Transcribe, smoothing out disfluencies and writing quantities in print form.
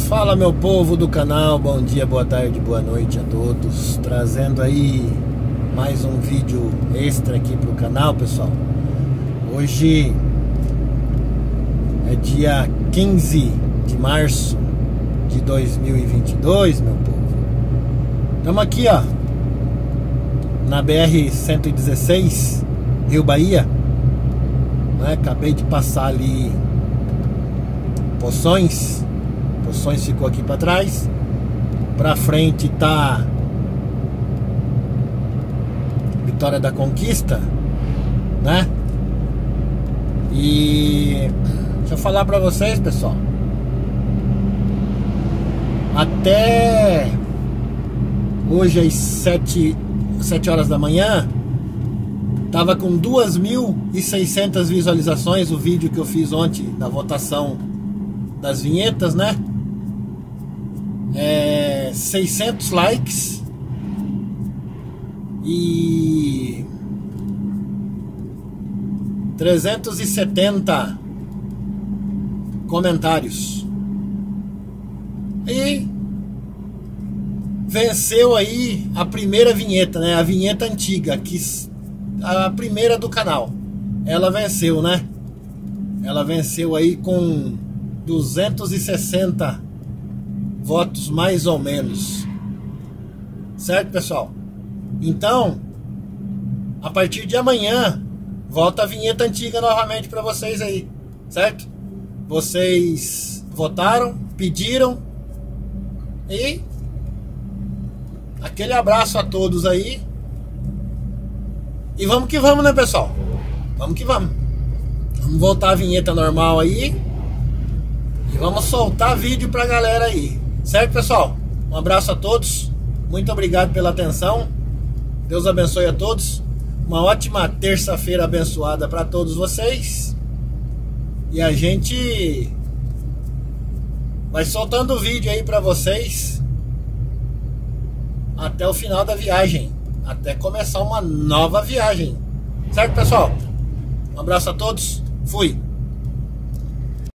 Fala, meu povo do canal, bom dia, boa tarde, boa noite a todos. Trazendo aí mais um vídeo extra aqui pro canal, pessoal. Hoje é dia 15 de março de 2022, meu povo. Estamos aqui, ó, na BR-116, Rio Bahia, né? Acabei de passar ali Poções ficou aqui para trás. Pra frente tá Vitória da Conquista, né? E deixa eu falar pra vocês, pessoal, até hoje às 7 horas da manhã tava com 2.600 visualizações o vídeo que eu fiz ontem da votação das vinhetas, né? 600 likes e 370 comentários. E venceu aí a primeira vinheta, né? A vinheta antiga, a primeira do canal. Ela venceu, né? Ela venceu aí com 260 votos, mais ou menos. Certo, pessoal? Então, a partir de amanhã volta a vinheta antiga novamente para vocês aí, certo? Vocês votaram, pediram, e aquele abraço a todos aí. E vamos que vamos, né, pessoal? Vamos que vamos. Vamos voltar a vinheta normal aí e vamos soltar vídeo pra galera aí. Certo, pessoal? Um abraço a todos. Muito obrigado pela atenção. Deus abençoe a todos. Uma ótima terça-feira abençoada para todos vocês. E a gente vai soltando vídeo aí para vocês até o final da viagem, até começar uma nova viagem. Certo, pessoal? Um abraço a todos. Fui.